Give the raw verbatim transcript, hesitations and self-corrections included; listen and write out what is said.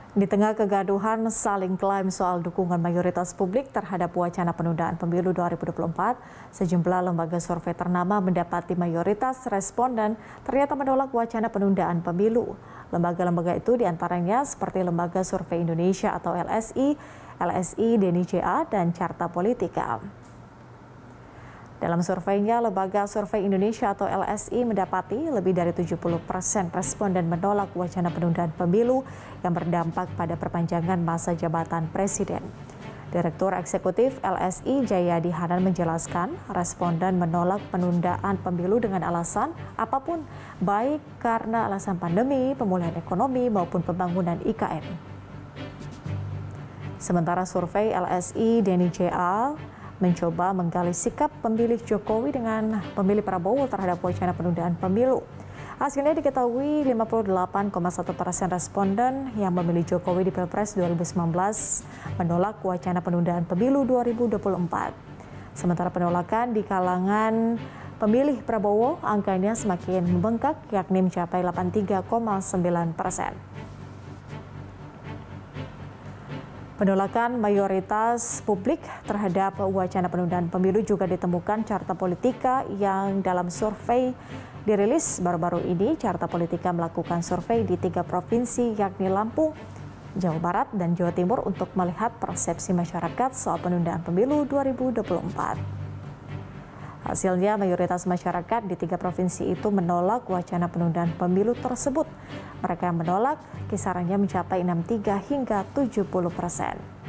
Di tengah kegaduhan saling klaim soal dukungan mayoritas publik terhadap wacana penundaan pemilu dua ribu dua puluh empat, sejumlah lembaga survei ternama mendapati mayoritas responden ternyata menolak wacana penundaan pemilu. Lembaga-lembaga itu diantaranya seperti Lembaga Survei Indonesia atau L S I, L S I, D N I C A, dan Carta Politika. Dalam surveinya, Lembaga Survei Indonesia atau L S I mendapati lebih dari tujuh puluh persen responden menolak wacana penundaan pemilu yang berdampak pada perpanjangan masa jabatan presiden. Direktur Eksekutif L S I Jayadi Hanan menjelaskan, responden menolak penundaan pemilu dengan alasan apapun, baik karena alasan pandemi, pemulihan ekonomi, maupun pembangunan I K N. Sementara survei L S I D N I C A mencoba menggali sikap pemilih Jokowi dengan pemilih Prabowo terhadap wacana penundaan pemilu. Hasilnya diketahui lima puluh delapan koma satu persen responden yang memilih Jokowi di Pilpres dua ribu sembilan belas menolak wacana penundaan pemilu dua ribu dua puluh empat. Sementara penolakan di kalangan pemilih Prabowo angkanya semakin membengkak, yakni mencapai delapan puluh tiga koma sembilan persen. Penolakan mayoritas publik terhadap wacana penundaan pemilu juga ditemukan Carta Politika yang dalam survei dirilis baru-baru ini. Carta Politika melakukan survei di tiga provinsi yakni Lampung, Jawa Barat, dan Jawa Timur untuk melihat persepsi masyarakat soal penundaan pemilu dua ribu dua puluh empat. Hasilnya, mayoritas masyarakat di tiga provinsi itu menolak wacana penundaan pemilu tersebut. Mereka yang menolak kisarannya mencapai enam puluh tiga hingga tujuh puluh persen.